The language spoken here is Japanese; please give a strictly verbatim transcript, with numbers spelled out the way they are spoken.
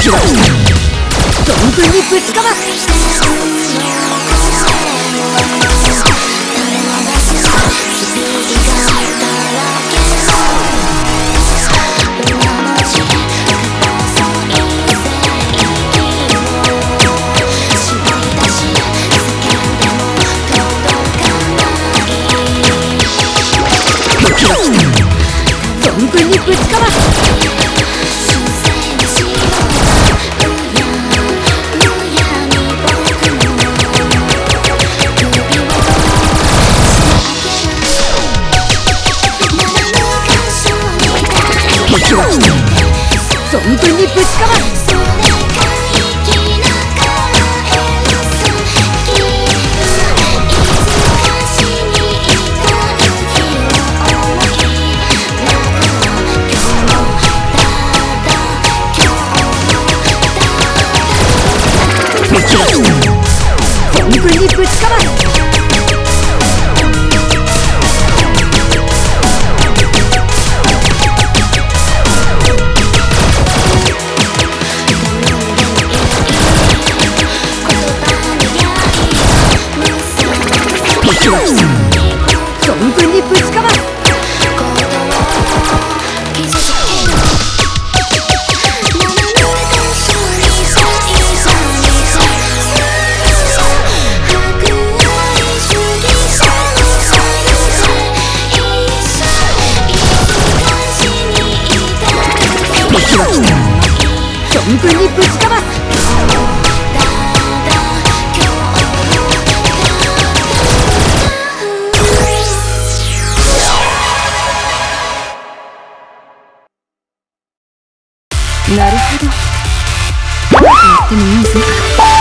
敵は存分にぶちかます。敵は存分にぶちかます。敵は存分にぶちかます。敵は存分にぶちかます。敵は存分にぶちかます。敵は存分にぶちかます。なるほど。やってもいいぞ。